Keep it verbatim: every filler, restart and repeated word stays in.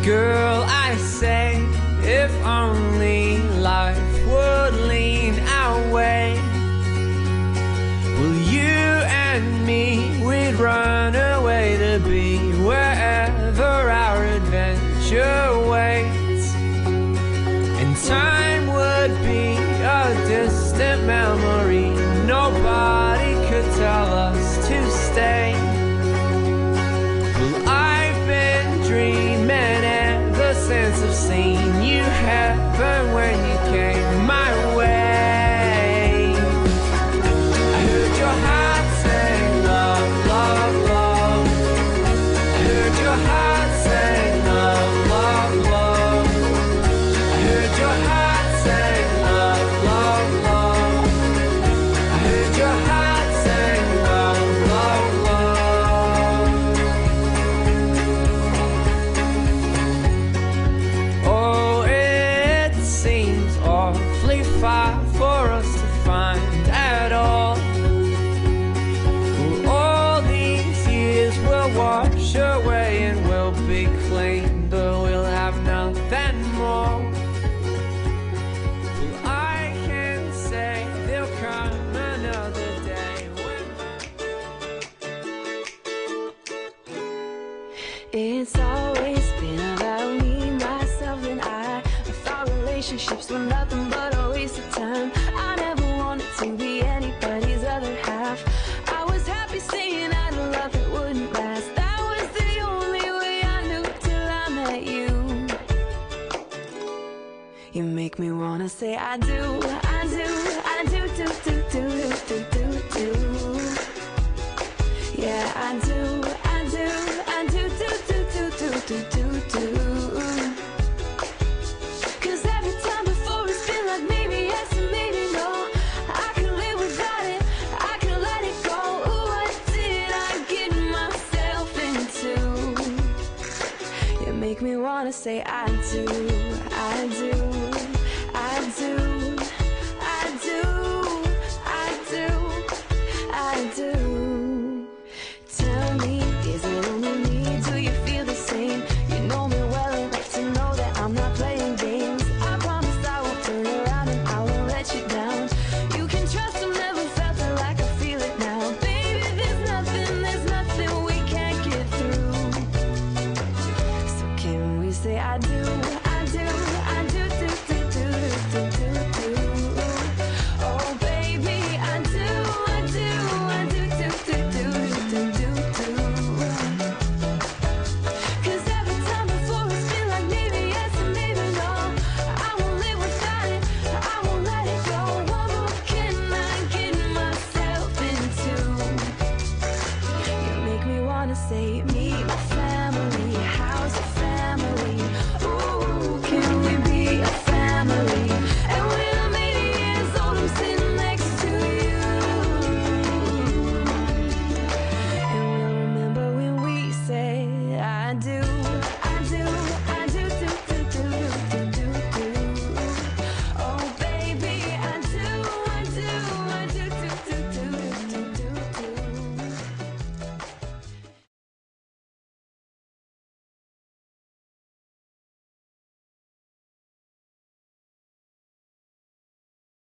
Girl, I say, if only life would lean our way. Well, you and me, we'd run away to be wherever our adventure waits. And time would be a distant memory. Nobody could tell us to stay. Well, I've been dreaming ever since I've seen you heaven when you came my way. I heard your heart say love, love, love. I heard your heart say love, love, love. I heard your heart say love, love, love. I heard your heart say love, love, love. Oh, it seems awfully far for us to find at all. Well, all these years will wash away and we'll be clean, but we'll have nothing more. Well, I can say there'll come another day when It's always been about me, myself, and I. I thought relationships were nothing but a waste of time. I never wanted to be anybody's other half. I was happy saying I had a love that wouldn't last. That was the only way I knew till I met you. You make me wanna say I do, I do, I do, do, do, do, do, do, do, do. Yeah, I do, I do, I do, do, do, do, do, do, do, do. Cause every time before it's been like maybe yes and maybe no. I can live without it, I can let it go. Ooh, what did I get myself into? You make me wanna say I do, I do.